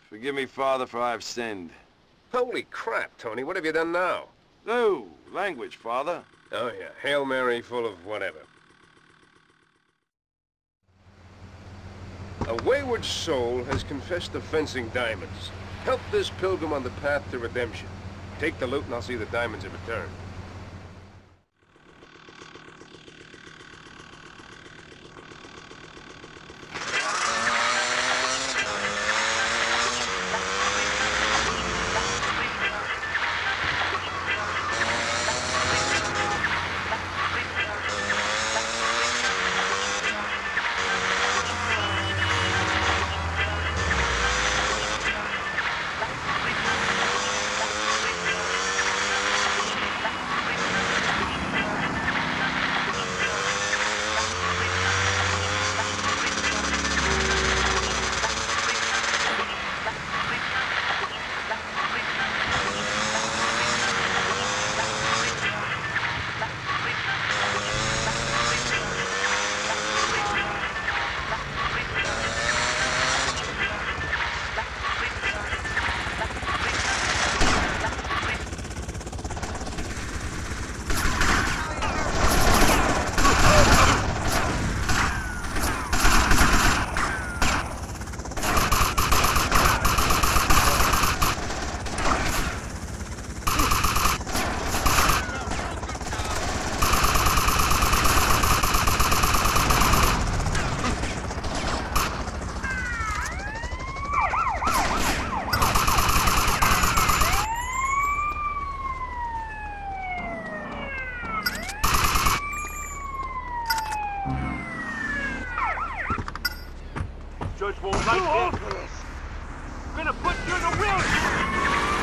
Forgive me, Father, for I have sinned. Holy crap, Tony, what have you done now? No, language, Father. Oh yeah, Hail Mary full of whatever. A wayward soul has confessed to fencing diamonds. Help this pilgrim on the path to redemption. Take the loot and I'll see the diamonds in return. Judge won't like this. I'm gonna put you in the wheelchair!